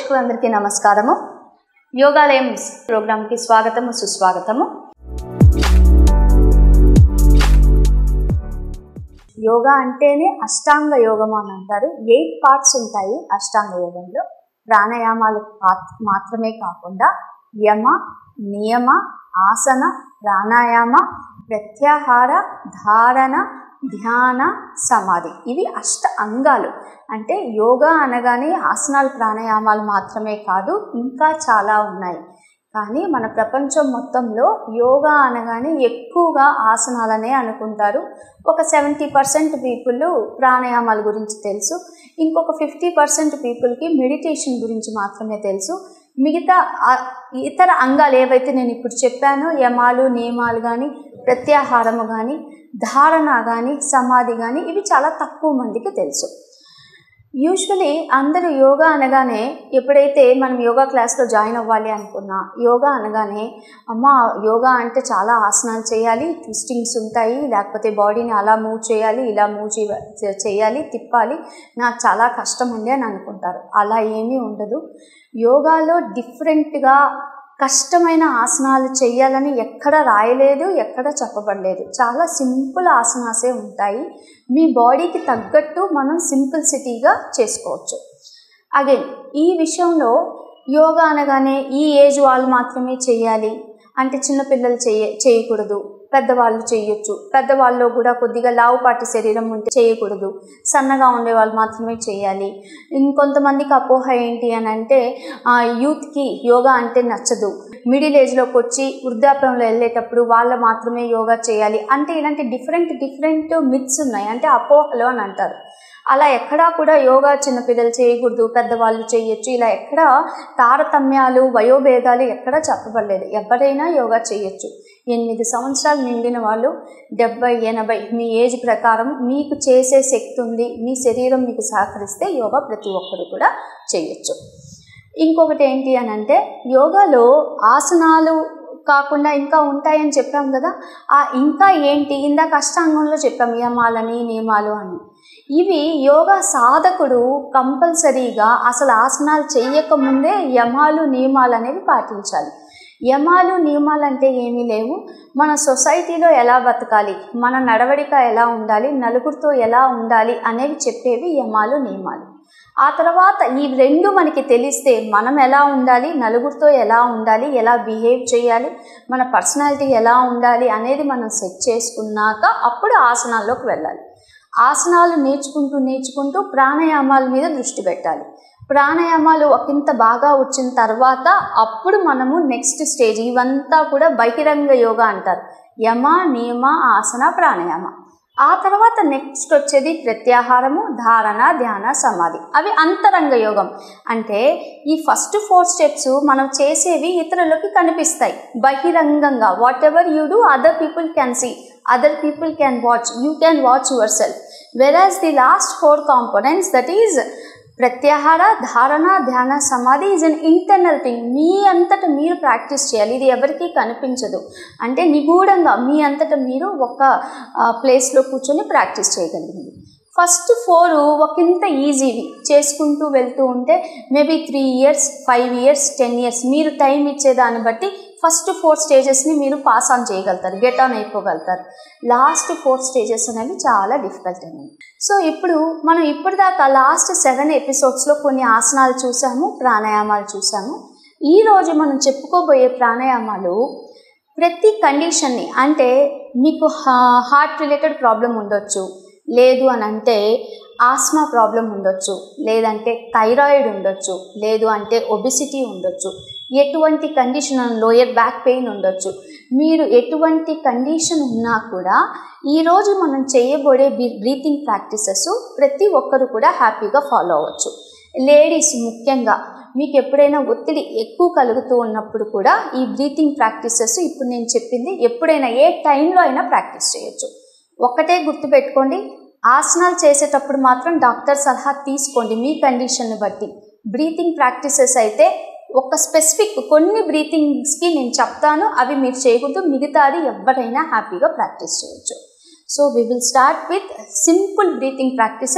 ప్రేక్షకులందరికీ నమస్కారము. యోగాలయం ప్రోగ్రామ్కి స్వాగతము, సుస్వాగతము. యోగా అంటేనే అష్టాంగ యోగము అని అంటారు. 8 పార్ట్స్ ఉంటాయి అష్టాంగ యోగంలో. ప్రాణాయామాలు మాత్రమే కాకుండా యమ, నియమ, ఆసన, ప్రాణాయామ, ప్రత్యాహార, ధారణ, ధ్యాన, సమాధి, ఇవి అష్ట అంగాలు. అంటే యోగా అనగానే ఆసనాలు ప్రాణాయామాలు మాత్రమే కాదు, ఇంకా చాలా ఉన్నాయి. కానీ మన ప్రపంచం మొత్తంలో యోగా అనగానే ఎక్కువగా ఆసనాలనే అనుకుంటారు. ఒక 70% పీపుల్ ప్రాణాయామాల గురించి తెలుసు, ఇంకొక 50% పీపుల్కి మెడిటేషన్ గురించి మాత్రమే తెలుసు. మిగతా ఇతర అంగాలు ఏవైతే నేను ఇప్పుడు చెప్పానో, యమాలు, నియమాలు కానీ, ప్రత్యాహారము కానీ, ధారణ కానీ, సమాధి కానీ, ఇవి చాలా తక్కువ మందికి తెలుసు. యూజువలీ అందరూ యోగా అనగానే, ఎప్పుడైతే మనం యోగా క్లాస్లో జాయిన్ అవ్వాలి అనుకున్నా, యోగా అనగానే అమ్మ యోగా అంటే చాలా ఆసనాలు చేయాలి, ట్విస్టింగ్స్ ఉంటాయి, లేకపోతే బాడీని అలా మూవ్ చేయాలి, ఇలా మూవ్ చేయాలి, తిప్పాలి, నాకు చాలా కష్టం ఉంది అని అనుకుంటారు. అలా ఏమీ ఉండదు. యోగాలో డిఫరెంట్గా కష్టమైన ఆసనాలు చేయాలని ఎక్కడ రాయలేదు, ఎక్కడ చెప్పబడలేదు. చాలా సింపుల్ ఆసనాసే ఉంటాయి. మీ బాడీకి తగ్గట్టు మనం సింప్లిసిటీగా చేసుకోవచ్చు. అగైన్ ఈ విషయంలో యోగా అనగానే ఈ ఏజ్ వాళ్ళు మాత్రమే చేయాలి అంటే చిన్నపిల్లలు చేయకూడదు, పెద్దవాళ్ళు చేయొచ్చు. పెద్దవాళ్ళలో కూడా కొద్దిగా లావుపాటి శరీరం ఉంటే చేయకూడదు, సన్నగా ఉండే వాళ్ళు మాత్రమే చేయాలి. ఇంకొంతమందికి అపోహ ఏంటి అని అంటే, యూత్కి యోగా అంటే నచ్చదు, మిడిల్ ఏజ్లోకి వచ్చి వృద్ధాప్యంలో వెళ్ళేటప్పుడు వాళ్ళు మాత్రమే యోగా చేయాలి అంటే, ఇలాంటి డిఫరెంట్ మిత్స్ ఉన్నాయి, అంటే అపోహలు అని అంటారు. అలా ఎక్కడా కూడా యోగా చిన్నపిల్లలు చేయకూడదు, పెద్దవాళ్ళు చేయొచ్చు, ఇలా ఎక్కడా తారతమ్యాలు, వయోభేదాలు ఎక్కడా చెప్పబడలేదు. ఎవరైనా యోగా చేయొచ్చు. 8 సంవత్సరాలు నిండిన వాళ్ళు, 70, 80 మీ ఏజ్ ప్రకారం మీకు చేసే శక్తి ఉంది, మీ శరీరం మీకు సహకరిస్తే యోగా ప్రతి ఒక్కరు కూడా చేయొచ్చు. ఇంకొకటి ఏంటి అని అంటే, యోగాలో ఆసనాలు కాకుండా ఇంకా ఉంటాయని చెప్పాం కదా, ఇంకా ఏంటి, ఇందాక అష్టాంగంలో చెప్పాం యమాలని, నియమాలు అని. ఇవి యోగా సాధకుడు కంపల్సరీగా అసలు ఆసనాలు చేయకముందే యమాలు, నియమాలు అనేవి పాటించాలి. యమాలు, నియమాలు అంటే ఏమీ లేవు, మన సొసైటీలో ఎలా బతకాలి, మన నడవడిక ఎలా ఉండాలి, నలుగురితో ఎలా ఉండాలి అనేవి చెప్పేవి యమాలు, నియమాలు. ఆ తర్వాత ఈ 2 మనకి తెలిస్తే మనం ఎలా ఉండాలి, నలుగురితో ఎలా ఉండాలి, ఎలా బిహేవ్ చేయాలి, మన పర్సనాలిటీ ఎలా ఉండాలి అనేది మనం సెట్ చేసుకున్నాక అప్పుడు ఆసనాల్లోకి వెళ్ళాలి. ఆసనాలు నేర్చుకుంటూ ప్రాణాయామాల మీద దృష్టి పెట్టాలి. ప్రాణాయామాలు ఒకంత బాగా వచ్చిన తర్వాత అప్పుడు మనము నెక్స్ట్ స్టేజ్, ఇవంతా కూడా బహిరంగ యోగా అంటారు, యమ, నియమ, ఆసన, ప్రాణాయామ. ఆ తర్వాత నెక్స్ట్ వచ్చేది ప్రత్యాహారము, ధారణ, ధ్యాన, సమాధి. అవి అంతరంగ యోగం. అంటే ఈ ఫస్ట్ 4 స్టెప్స్ మనం చేసేవి ఇతరులకి కనిపిస్తాయి బహిరంగంగా. Whatever you do, other people can see, other people can watch, you can watch yourself. Whereas the last 4 components, that is pratyahara, dharana, dhyana, samadhi is an internal thing. మీ అంతటా మీరు ప్రాక్టీస్ చేయాలి, ఇది ఎవరికీ కనిపించదు. అంటే నిగూఢంగా మీ అంతటా మీరు ఒక ప్లేస్లో కూర్చొని ప్రాక్టీస్ చేయగలిగింది. ఫస్ట్ 4 ఒకంత ఈజీవి చేసుకుంటూ వెళ్తూ ఉంటే మేబీ 3 years, 5 years, 10 years మీరు టైం ఇచ్చేదాన్ని బట్టి ఫస్ట్ 4 స్టేజెస్ని మీరు పాస్ ఆన్ చేయగలుగుతారు, గెట్ ఆన్ అయిపోగలుగుతారు. లాస్ట్ 4 స్టేజెస్ అనేవి చాలా డిఫికల్ట్ అనేవి. సో ఇప్పుడు మనం ఇప్పటిదాకా లాస్ట్ 7 ఎపిసోడ్స్లో కొన్ని ఆసనాలు చూసాము, ప్రాణాయామాలు చూసాము. ఈరోజు మనం చెప్పుకోబోయే ప్రాణాయామాలు ప్రతి కండిషన్ని, అంటే మీకు హార్ట్ రిలేటెడ్ ప్రాబ్లం ఉండొచ్చు, లేదు అని అంటే ఆస్మా ప్రాబ్లం ఉండొచ్చు, లేదంటే థైరాయిడ్ ఉండొచ్చు, లేదు అంటే ఒబిసిటీ ఉండొచ్చు, ఎటువంటి కండిషన్, లోయర్ బ్యాక్ పెయిన్ ఉండొచ్చు. మీరు ఎటువంటి కండిషన్ ఉన్నా కూడా ఈరోజు మనం చేయబోయే బ్రీతింగ్ ప్రాక్టీసెస్ ప్రతి ఒక్కరు కూడా హ్యాపీగా ఫాలో అవ్వచ్చు. లేడీస్ ముఖ్యంగా మీకు ఎప్పుడైనా ఒత్తిడి ఎక్కువ కలుగుతూ ఉన్నప్పుడు కూడా ఈ బ్రీతింగ్ ప్రాక్టీసెస్ ఇప్పుడు నేను చెప్పింది ఎప్పుడైనా ఏ టైంలో అయినా ప్రాక్టీస్ చేయొచ్చు. ఒక్కటే గుర్తుపెట్టుకోండి, ఆసనాలు చేసేటప్పుడు మాత్రం డాక్టర్ సలహా తీసుకోండి మీ కండిషన్ని బట్టి. బ్రీతింగ్ ప్రాక్టీసెస్ అయితే ఒక స్పెసిఫిక్ కొన్ని బ్రీతింగ్స్కి నేను చెప్తాను, అవి మీరు చేయకూడదు, మిగతాది ఎవరైనా హ్యాపీగా ప్రాక్టీస్ చేయొచ్చు. So we will start with simple breathing practices.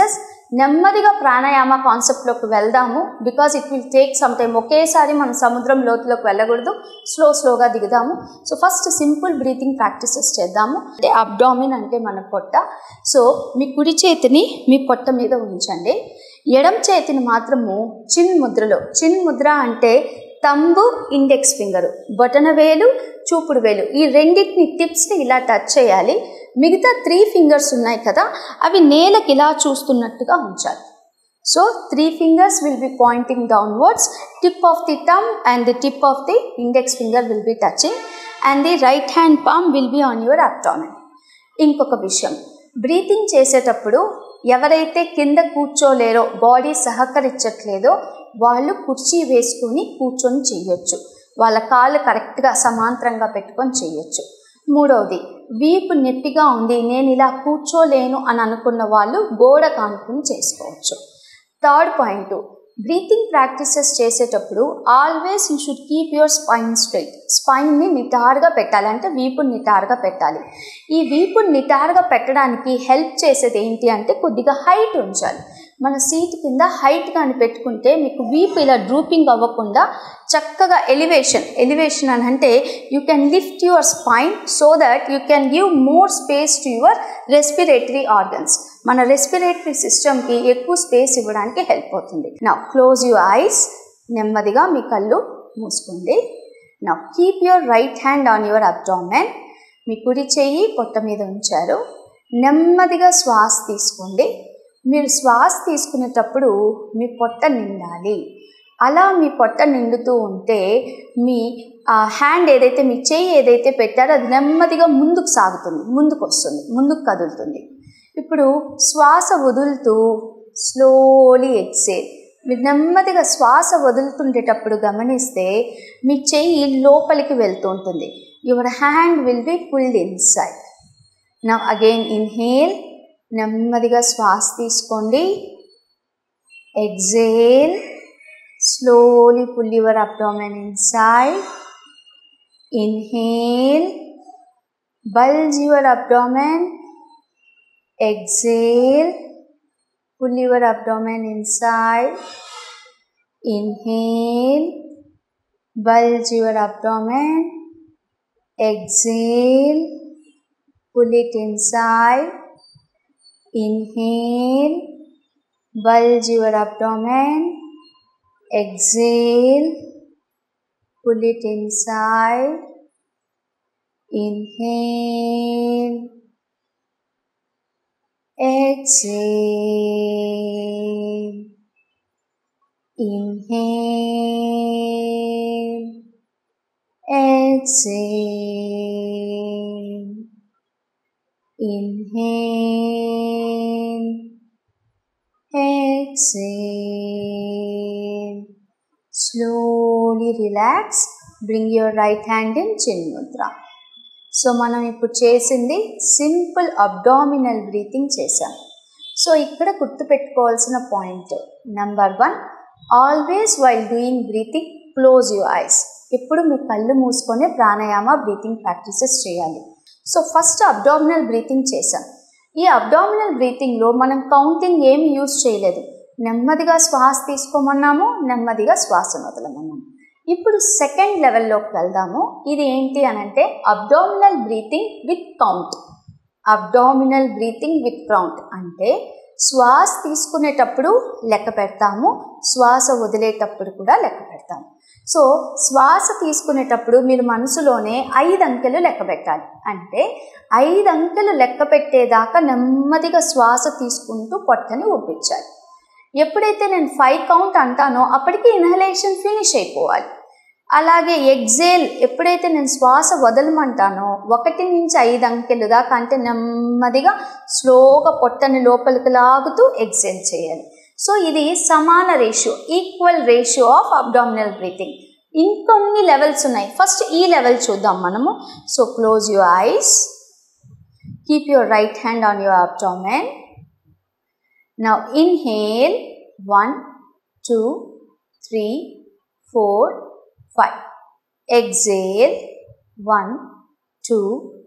నెమ్మదిగా ప్రాణాయామ కాన్సెప్ట్లోకి వెళ్దాము. Because it will take some time. ఒకేసారి మనం సముద్రం లోతులోకి వెళ్ళకూడదు, స్లోగా దిగుదాము. So first simple breathing practices చేద్దాము. అంటే అబ్డామిన్ అంటే మన పొట్ట. సో మీ కుడి చేతిని మీ పొట్ట మీద ఉంచండి, ఎడమ చేతిని మాత్రము చిన్ ముద్రలో. చిన్ ముద్ర అంటే తంబు, ఇండెక్స్ ఫింగరు, బొటన వేలు, చూపుడు వేలు, ఈ రెండింటిని టిప్స్ని ఇలా టచ్ చేయాలి. మిగతా 3 ఫింగర్స్ ఉన్నాయి కదా, అవి నేలకి ఇలా చూస్తున్నట్టుగా ఉంచాలి. So 3 fingers will be pointing downwards, tip of the thumb and the tip of the index finger will be touching and the right hand palm will be on your abdomen. ఇంకొక విషయం, breathing చేసేటప్పుడు ఎవరైతే కింద కూర్చోలేరో, body సహకరించట్లేదో వాళ్ళు కుర్చీ వేసుకుని కూర్చొని చేయొచ్చు. వాళ్ళ కాళ్ళు కరెక్ట్గా సమాంతరంగా పెట్టుకొని చేయొచ్చు. మూడవది, వీపు నొప్పిగా ఉంది, నేను ఇలా కూర్చోలేను అని అనుకున్న వాళ్ళు గోడ కానుకుని చేసుకోవచ్చు. థర్డ్ పాయింట్, బ్రీతింగ్ ప్రాక్టీసెస్ చేసేటప్పుడు always you should keep your spine straight. స్పైన్ని నిటారుగా పెట్టాలి, అంటే వీపుని నిటారుగా పెట్టాలి. ఈ వీపుని నిటారుగా పెట్టడానికి హెల్ప్ చేసేది ఏంటి అంటే కొద్దిగా హైట్ ఉంచాలి. మన సీట్ కింద హైట్ కానీ పెట్టుకుంటే మీకు వీపు ఇలా డ్రూపింగ్ అవ్వకుండా చక్కగా ఎలివేషన్ అని అంటే you can lift your spine so that you can give more space to your respiratory organs. మన రెస్పిరేటరీ సిస్టమ్కి ఎక్కువ స్పేస్ ఇవ్వడానికి హెల్ప్ అవుతుంది. Now close your eyes. నెమ్మదిగా మీ కళ్ళు మూసుకోండి. Now keep your right hand on your abdomen. మీ కుడి చెయ్యి పొట్ట మీద ఉంచారు. నెమ్మదిగా శ్వాస తీసుకోండి. మీరు శ్వాస తీసుకునేటప్పుడు మీ పొట్ట నిండాలి. అలా మీ పొట్ట నిండుతూ ఉంటే మీ హ్యాండ్ ఏదైతే, మీ చెయ్యి ఏదైతే పెట్టారో అది నెమ్మదిగా ముందుకు సాగుతుంది, ముందుకు వస్తుంది, ముందుకు కదులుతుంది. ఇప్పుడు శ్వాస వదులుతూ స్లోలీ ఎక్సేల్. మీరు నెమ్మదిగా శ్వాస వదులుతుండేటప్పుడు గమనిస్తే మీ చెయ్యి లోపలికి వెళ్తూ ఉంటుంది. Your hand will be pulled inside. Now again inhale. నెమ్మదిగా శ్వాస తీసుకోండి. Exhale. Slowly pull your abdomen inside. Inhale. Bulge your abdomen. Exhale. Pull your abdomen inside. Inhale. Bulge your abdomen. Exhale. Pull it inside. Inhale, bulge your abdomen, exhale, pull it inside, inhale, exhale, inhale, exhale, inhale, exhale. Slowly relax. Bring your right hand in chin mudra. So మనం ఇప్పుడు చేసింది simple abdominal breathing చేసాం. So ఇక్కడ గుర్తుపెట్టుకోవాల్సిన point number 1, always while doing breathing close your eyes. ఎప్పుడు మీ కళ్ళు మూసుకొని ప్రాణాయామ బ్రీతింగ్ ప్రాక్టీసెస్ చేయాలి. సో ఫస్ట్ అబ్డామినల్ బ్రీతింగ్ చేసాం. ఈ అబ్డామినల్ బ్రీతింగ్లో మనం కౌంటింగ్ ఏమి యూజ్ చేయలేదు. నెమ్మదిగా శ్వాస తీసుకోమన్నాము, నెమ్మదిగా శ్వాసను వదలమన్నాము. ఇప్పుడు సెకండ్ లెవెల్లోకి వెళ్దాము. ఇది ఏంటి అని అంటే abdominal breathing with count. Abdominal breathing with count అంటే శ్వాస తీసుకునేటప్పుడు లెక్క పెడతాము, శ్వాస వదిలేటప్పుడు కూడా లెక్క పెడతాము. సో శ్వాస తీసుకునేటప్పుడు మీరు మనసులోనే 5 అంకెలు లెక్క పెట్టాలి. అంటే 5 అంకెలు లెక్క పెట్టేదాకా నెమ్మదిగా శ్వాస తీసుకుంటూ పొట్టని ఊపించాలి. ఎప్పుడైతే నేను 5 కౌంట్ అంటానో అప్పటికి ఇన్హలేషన్ ఫినిష్ అయిపోవాలి. అలాగే ఎగ్జేల్ ఎప్పుడైతే నేను శ్వాస వదలమంటానో 1 నుంచి 5 అంకెలు దాకా అంటే నెమ్మదిగా స్లోగా పొట్టని లోపలికి లాగుతూ ఎగ్జేల్ చేయాలి. సో ఇది సమాన ratio, equal ratio of abdominal breathing. ఇంకొన్ని లెవెల్స్ ఉన్నాయి. ఫస్ట్ ఈ లెవెల్ చూద్దాం మనము. So close your eyes, keep your right hand on your abdomen. Now inhale 1 2 3 4 5. Exhale 1 2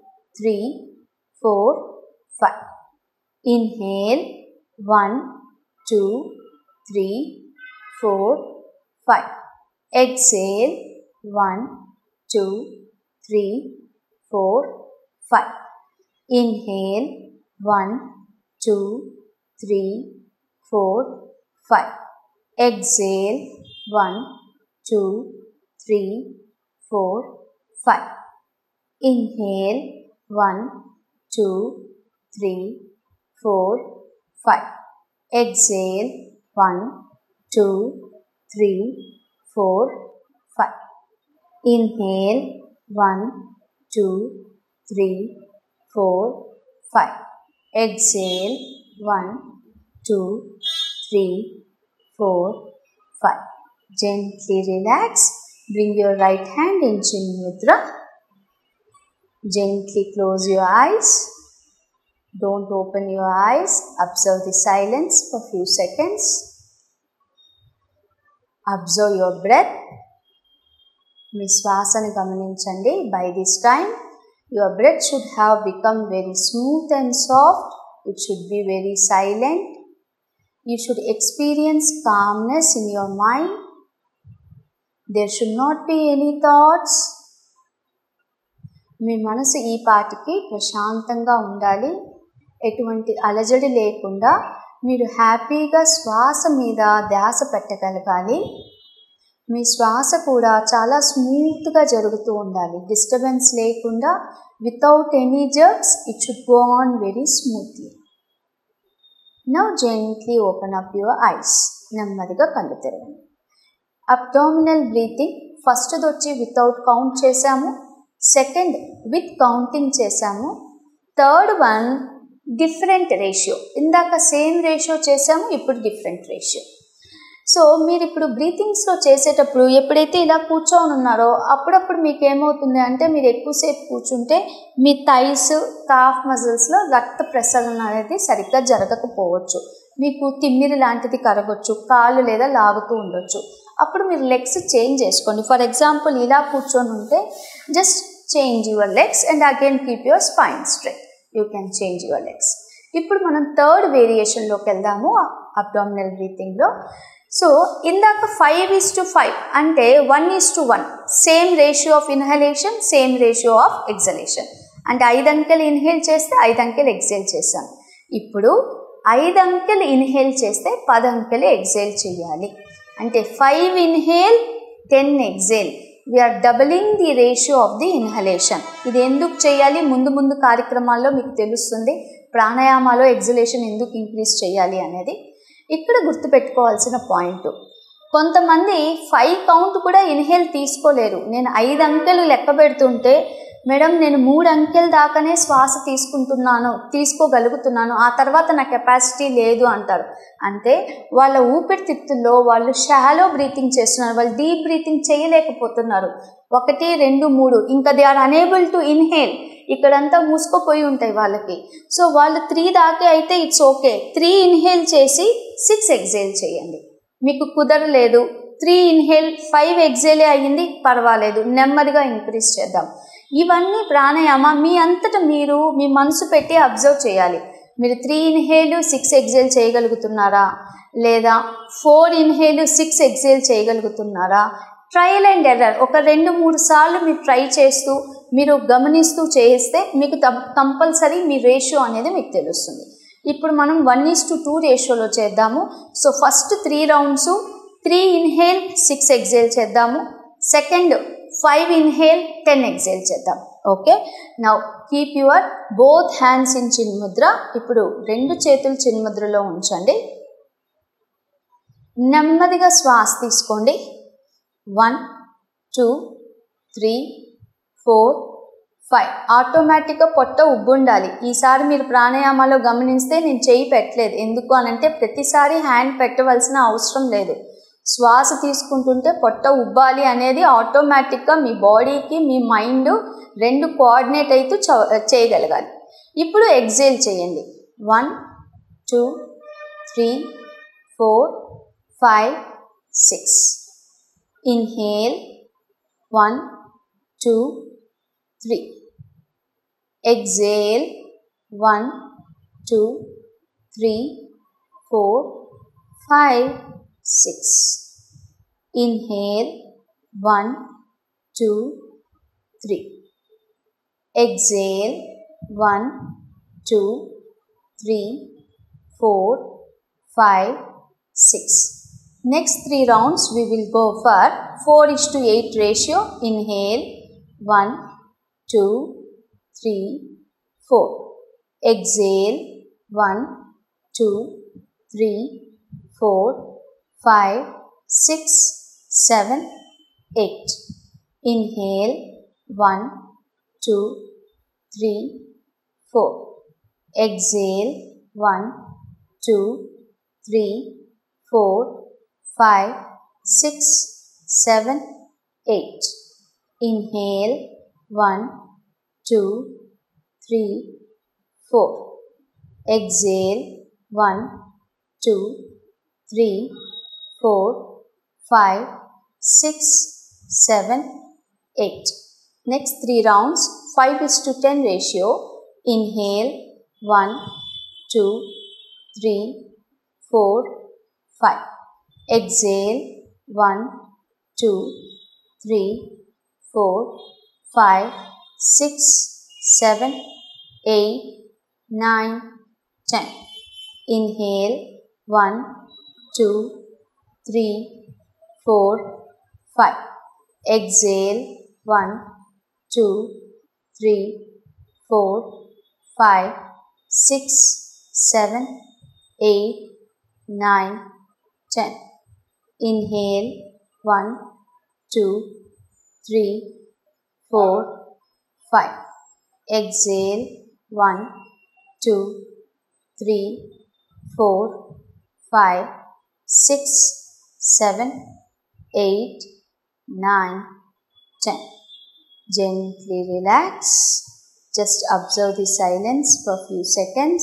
3 4 5. Inhale 1 2, 3, 4, 5. Exhale. 1, 2, 3, 4, 5. Inhale. 1, 2, 3, 4, 5. Exhale. 1, 2, 3, 4, 5. Inhale. 1, 2, 3, 4, 5. Exhale. 1, 2, 3, 4, 5. Inhale. 1, 2, 3, 4, 5. Exhale. 1, 2, 3, 4, 5. Gently relax. Bring your right hand in Chin Mudra. Gently close your eyes. Don't open your eyes. Observe the silence for few seconds. Observe your breath. మీ శ్వాసను గమనించండి. By this time, your breath should have become very smooth and soft. It should be very silent. You should experience calmness in your mind. There should not be any thoughts. మీ మనసు ఈ పాటికి ప్రశాంతంగా ఉండాలి. ఎటువంటి అలజడి లేకుండా మీరు హ్యాపీగా శ్వాస మీద ధ్యాస పెట్టగలగాలి. మీ శ్వాస కూడా చాలా స్మూత్గా జరుగుతూ ఉండాలి. డిస్టర్బెన్స్ లేకుండా, without any jerks, it should go on very smoothly. Now gently open up your eyes. నెమ్మదిగా కళ్ళు తెరవండి. అబ్డామినల్ బ్రీతింగ్ ఫస్ట్ది వచ్చి వితౌట్ కౌంట్ చేశాము. సెకండ్ విత్ కౌంటింగ్ చేశాము. Third one different ratio. ఇందాక సేమ్ రేషియో చేసాము, ఇప్పుడు డిఫరెంట్ రేషియో. సో మీరు ఇప్పుడు బ్రీతింగ్స్లో చేసేటప్పుడు ఎప్పుడైతే ఇలా కూర్చొని ఉన్నారో అప్పుడప్పుడు మీకు ఏమవుతుంది అంటే, మీరు ఎక్కువసేపు కూర్చుంటే మీ థైస్, కాఫ్ మజిల్స్లో రక్త ప్రసరణ అనేది సరిగ్గా జరగకపోవచ్చు. మీకు తిమ్మిరి లాంటిది కరగొచ్చు, కాళ్ళు లేదా లాగుతూ ఉండొచ్చు. అప్పుడు మీరు లెగ్స్ చేంజ్ చేసుకోండి. ఫర్ ఎగ్జాంపుల్ ఇలా కూర్చొని ఉంటే just change your legs and again keep your spine straight. You can change your legs. ఇప్పుడు మనం థర్డ్ వేరియేషన్లోకి వెళ్దాము అబ్డామినల్ బ్రీతింగ్లో. సో ఇందాక 5:5 అంటే 1:1 same ratio of inhalation, same ratio of exhalation. అంటే 5 అంకెలు ఇన్హేల్ చేస్తే 5 అంకెలు ఎగ్జేల్ చేశాం. ఇప్పుడు 5 అంకెలు ఇన్హేల్ చేస్తే 10 అంకెలు ఎగ్జేల్ చేయాలి. అంటే 5 inhale 10 exhale. We are doubling the ratio of the inhalation. ఇది ఎందుకు చేయాలి ముందు ముందు కార్యక్రమాల్లో మీకు తెలుస్తుంది. ప్రాణాయామాలో ఎగ్జలేషన్ ఎందుకు ఇంక్రీజ్ చేయాలి అనేది. ఇక్కడ గుర్తుపెట్టుకోవాల్సిన పాయింట్, కొంతమంది 5 కౌంట్ కూడా ఇన్హేల్ తీసుకోలేరు. నేను 5 అంకెలు లెక్క పెడుతుంటే, మేడం నేను 3 అంకెల దాకానే శ్వాస తీసుకోగలుగుతున్నాను, ఆ తర్వాత నా కెపాసిటీ లేదు అంటారు. అంటే వాళ్ళ ఊపిరితిత్తుల్లో వాళ్ళు షాలో బ్రీతింగ్ చేస్తున్నారు, వాళ్ళు డీప్ బ్రీతింగ్ చేయలేకపోతున్నారు. 1, 2, 3 ఇంకా they are unable to inhale. ఇక్కడంతా మూసుకుపోయి ఉంటాయి వాళ్ళకి. సో వాళ్ళు 3 దాకే అయితే ఇట్స్ ఓకే. 3 ఇన్హేల్ చేసి 6 ఎగ్జేల్ చేయండి. మీకు కుదరలేదు 3 ఇన్హేల్ 5 ఎగ్జేలే అయ్యింది, పర్వాలేదు, నెమ్మదిగా ఇంక్రీజ్ చేద్దాం. ఇవన్నీ ప్రాణాయామ మీ అంతటా మీరు మీ మనసు పెట్టి అబ్జర్వ్ చేయాలి. మీరు 3 ఇన్హేల్ 6 ఎగ్జేల్ చేయగలుగుతున్నారా, లేదా 4 ఇన్హేల్ 6 ఎగ్జేల్ చేయగలుగుతున్నారా? Trial and error. ఒక 2-3 సార్లు మీరు ట్రై చేస్తూ మీరు గమనిస్తూ చేస్తే మీకు కంపల్సరీ మీ రేషియో అనేది మీకు తెలుస్తుంది. ఇప్పుడు మనం 1:2 రేషియోలో చేద్దాము. So first 3 rounds 3 inhale 6 exhale చేద్దాము. సెకండ్ 5 ఇన్హేల్ 10 ఎగ్జేల్ చేద్దాం. Okay, now keep your both hands in chinmudra. ఇప్పుడు 2 చేతులు చిన్ముద్రలో ఉంచండి. నెమ్మదిగా శ్వాస తీసుకోండి. 1, 2, 3, 4, 5. ఆటోమేటిక్గా పొట్ట ఉబ్బుండాలి. ఈసారి మీరు ప్రాణాయామాలో గమనిస్తే నేను చేయి పెట్టలేదు. ఎందుకు అనంటే ప్రతిసారి హ్యాండ్ పెట్టవలసిన అవసరం లేదు. శ్వాస తీసుకుంటుంటే పొట్ట ఉబ్బాలి అనేది ఆటోమేటిక్గా మీ బాడీకి మీ మైండ్ 2 కోఆర్డినేట్ అయితే చేయగలగాలి. ఇప్పుడు ఎగ్జేల్ చేయండి. 1, 2, 3, 4, 5, 6. Inhale 1, 2, 3. Exhale 1, 2, 3, 4, 5, 6. Inhale 1, 2, 3. Exhale 1, 2, 3, 4, 5, 6. Next 3 rounds we will go for 4:8 ratio. Inhale 1, 2, 3, 4. Exhale 1, 2, 3, 4, 5, 6, 7, 8. Inhale 1, 2, 3, 4. Exhale 1, 2, 3, 4, 5, 6, 7, 8. Inhale 1, 2, 3, 4. Exhale 1, 2, 3, 4, 5, 6, 7, 8. Next 3 rounds 5:10 ratio. Inhale 1, 2, 3, 4, 5. Exhale 1, 2, 3, 4, 5, 6, 7, 8, 9, 10. Inhale 1, 2, 3, 4, 5. Exhale 1, 2, 3, 4, 5, 6, 7, 8, 9, 10. Inhale 1, 2, 3, 4, 5. Exhale 1, 2, 3, 4, 5, 6, 7, 8, 9, 10. Gently relax. Just observe the silence for a few seconds.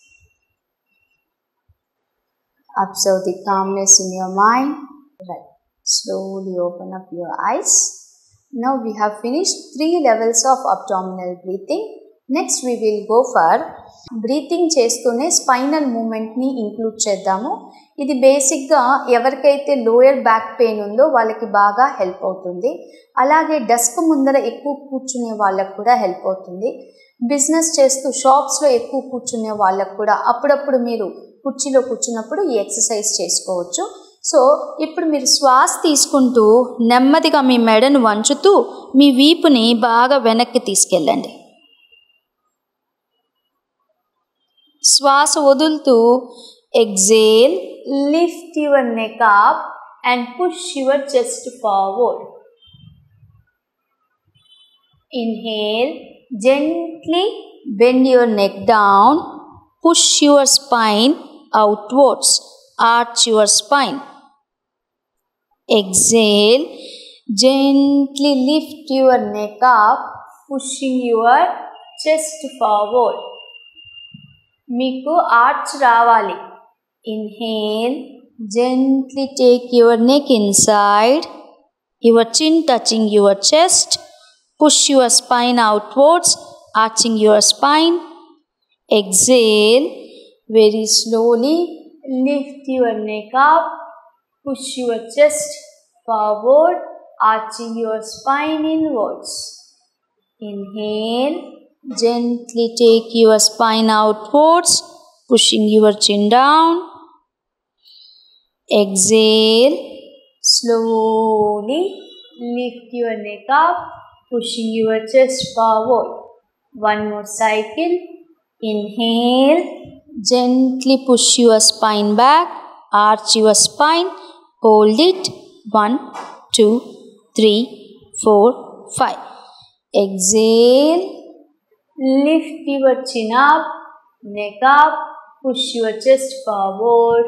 Observe the calmness in your mind. Right. Slowly open up your eyes. Now we have finished 3 levels of abdominal breathing. Next we will go for breathing చేస్తూనే spinal మూమెంట్ని include చేద్దాము. ఇది బేసిక్గా ఎవరికైతే lower back pain ఉందో వాళ్ళకి బాగా help అవుతుంది. అలాగే డెస్క్ ముందర ఎక్కువ కూర్చునే వాళ్ళకు కూడా హెల్ప్ అవుతుంది. బిజినెస్ చేస్తూ షాప్స్లో ఎక్కువ కూర్చునే వాళ్ళకు కూడా అప్పుడప్పుడు మీరు కుర్చీలో కూర్చున్నప్పుడు ఈ ఎక్సర్సైజ్ చేసుకోవచ్చు. సో ఇప్పుడు మీరు శ్వాస తీసుకుంటూ నెమ్మదిగా మీ మెడను వంచుతూ మీ వీపుని బాగా వెనక్కి తీసుకెళ్ళండి. శ్వాస వదులుతూ exhale, lift your neck up and push your chest forward. Inhale, gently bend your neck down, push your spine outwards, arch your spine. Exhale, gently lift your neck up, pushing your chest forward. మీకు arch రావాలి. Inhale, gently take your neck inside, your chin touching your chest, push your spine outwards, arching your spine. Exhale, very slowly lift your neck up, push your chest forward, arching your spine inwards. Inhale, gently take your spine outwards, pushing your chin down. Exhale, slowly lift your neck up, pushing your chest forward. One more cycle. Inhale, gently push your spine back, arch your spine, hold it. 1, 2, 3, 4, 5. Exhale, lift your chin up, neck up, push your chest forward.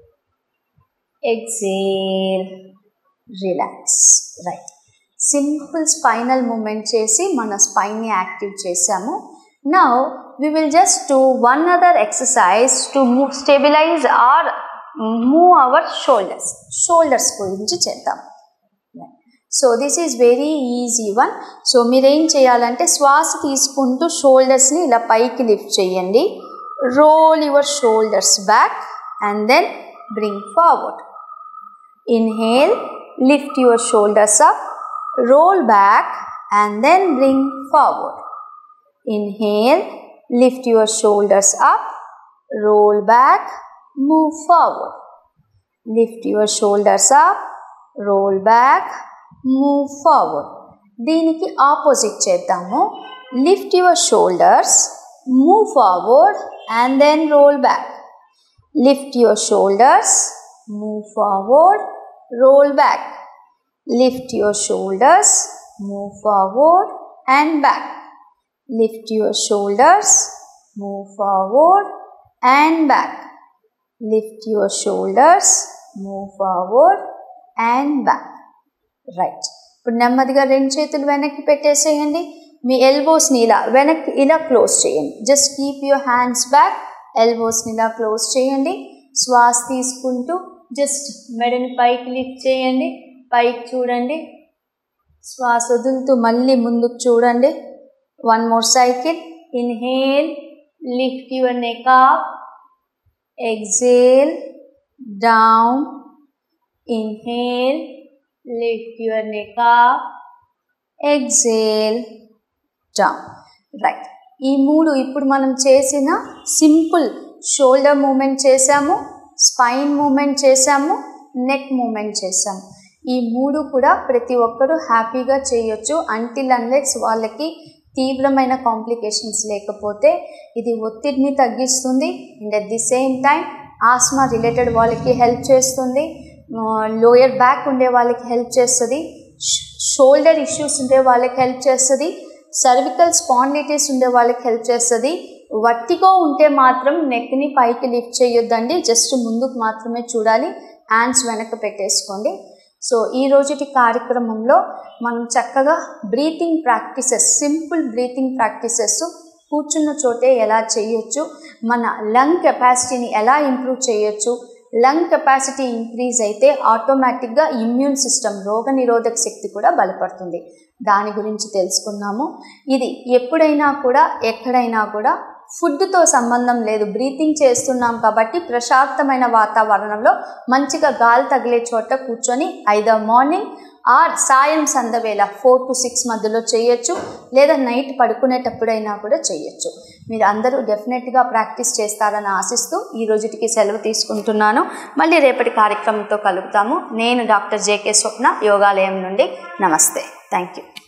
Exhale, relax. Right. Simple spinal movement chesi mana spine ni active chesamu. Now we will just do one other exercise to stabilize or move our shoulders. Shoulders gurinchi cheddam. So this is very easy one. So మీరేం చేయాలంటే శ్వాస తీసుకుంటూ షోల్డర్స్ని ఇలా పైకి lift చేయండి. Roll your shoulders back and then bring forward. Inhale, lift your shoulders up, roll back and then bring forward. Inhale, lift your shoulders up, roll back, move forward. Lift your shoulders up, roll back, move forward. దీనికి opposite చేద్దాము. Lift your shoulders, move forward and then roll back. Lift your shoulders, move forward, roll back. Lift your shoulders, move forward and back. Lift your shoulders, move forward and back. Lift your shoulders, move forward and back. Right. ఇప్పుడు నెమ్మదిగా రెండు చేతులు వెనక్కి పెట్టేసేయండి. మీ ఎల్బోస్ని ఇలా వెనక్కి ఇలా close చేయండి. Just keep your hands back. ఎల్బోస్ని ఇలా క్లోజ్ చేయండి. శ్వాస తీసుకుంటూ జస్ట్ మెడని పైకి లిఫ్ట్ చేయండి. పైకి చూడండి. శ్వాస వదులుతూ మళ్ళీ ముందుకు చూడండి. One more cycle. Inhale, lift your neck up. Exhale, down. Inhale, lift your neck up, exhale, down. Right. ఈ మూడు ఇప్పుడు మనం చేసిన సింపుల్ షోల్డర్ మూమెంట్ చేసాము, స్పైన్ మూమెంట్ చేసాము, నెక్ మూమెంట్ చేసాము. ఈ మూడు కూడా ప్రతి ఒక్కరూ హ్యాపీగా చేయొచ్చు అంటిల్ అన్లెస్ వాళ్ళకి తీవ్రమైన కాంప్లికేషన్స్ లేకపోతే. ఇది ఒత్తిడిని తగ్గిస్తుంది and at the same time asthma related వాళ్ళకి హెల్ప్ చేస్తుంది. లోయర్ బ్యాక్ ఉండే వాళ్ళకి హెల్ప్ చేస్తుంది. షోల్డర్ ఇష్యూస్ ఉండే వాళ్ళకి హెల్ప్ చేస్తుంది. సర్వికల్ స్పాండిలిటిస్ ఉండే వాళ్ళకి హెల్ప్ చేస్తుంది. వర్టిగో ఉంటే మాత్రం నెక్ని పైకి లిఫ్ట్ చేయొద్దండి. జస్ట్ ముందుకు మాత్రమే చూడాలి. హ్యాండ్స్ వెనక్కి పెట్టేసుకోండి. సో ఈ రోజుటి కార్యక్రమంలో మనం చక్కగా breathing practices, simple breathing practices కూర్చున్న చోటే ఎలా చేయొచ్చు, మన లంగ్ కెపాసిటీని ఎలా ఇంప్రూవ్ చేయొచ్చు. లంగ్ కెపాసిటీ ఇంక్రీజ్ అయితే ఆటోమేటిక్గా ఇమ్యూన్ సిస్టమ్, రోగనిరోధక శక్తి కూడా బలపడుతుంది. దాని గురించి తెలుసుకున్నాము. ఇది ఎప్పుడైనా కూడా ఎక్కడైనా కూడా ఫుడ్తో సంబంధం లేదు. బ్రీతింగ్ చేస్తున్నాం కాబట్టి ప్రశాంతమైన వాతావరణంలో మంచిగా గాలి తగిలే చోట కూర్చొని ఐదర్ మార్నింగ్ ఆర్ సాయం సంధ్యవేళ 4 to 6 మధ్యలో చేయొచ్చు, లేదా నైట్ పడుకునేటప్పుడైనా కూడా చేయొచ్చు. మీరు అందరూ డెఫినెట్గా ప్రాక్టీస్ చేస్తారని ఆశిస్తూ ఈ రోజుటికి సెలవు తీసుకుంటున్నాను. మళ్ళీ రేపటి కార్యక్రమంతో కలుగుతాము. నేను డాక్టర్ జేకే స్వప్న, యోగాలయం నుండి. నమస్తే. Thank you.